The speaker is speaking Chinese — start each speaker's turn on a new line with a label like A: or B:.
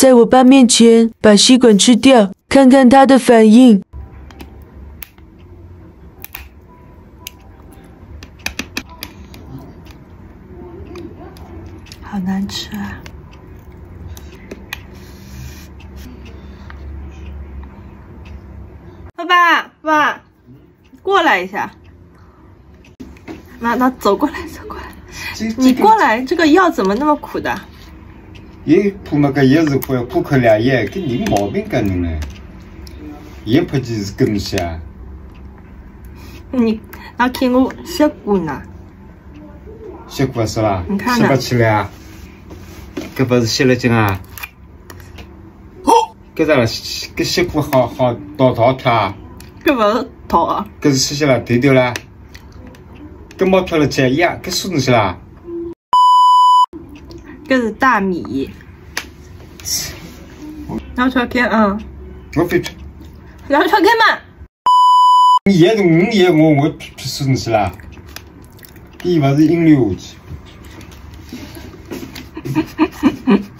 A: 在我爸面前把吸管吃掉，看看他的反应。好难吃啊！爸，过来一下。那走过来。你过来，这个药怎么那么苦的？
B: 也吐那个也是苦口良药，跟你毛病干的呢。也不就是个东西啊。
A: 你要看我吸过呢。
B: 吸过是吧？
A: 你看
B: 吸不起来啊？这不是吸了劲啊？哦，这咋了？这吸过好倒跳啊？
A: 这不是倒啊？
B: 这是吸了对掉了。跟毛跳了起一样，这什么东西啦？
A: 这是大米。拿出来看啊！
B: 我非吃。
A: 拿出来看嘛！
B: 你我吃什么东西啦？这一般是饮料去。